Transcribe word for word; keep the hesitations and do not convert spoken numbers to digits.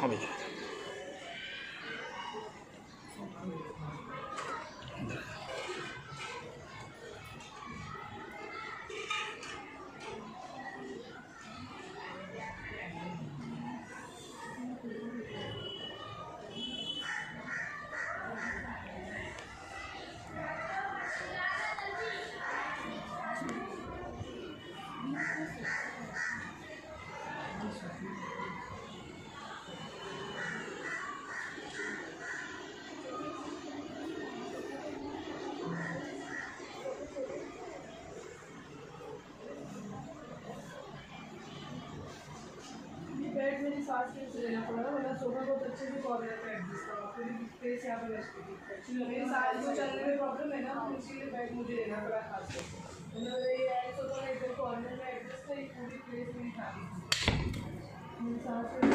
हाँ भैया बेड मेरी सास के से लेना पड़ा, वरना सोफा बहुत अच्छे से कॉर्नर पे एडजस्ट करा, फिर स्पेस यहाँ पे वेस्ट एक्चुअली मेरी सास को चलने में प्रॉब्लम है ना, तो इसीलिए बेड मुझे लेना पड़ा खास करके। मतलब ये है सोफा में इधर कॉर्नर में एडजस्ट है, पूरी प्लेस मेरी खाली थी। मेरी सास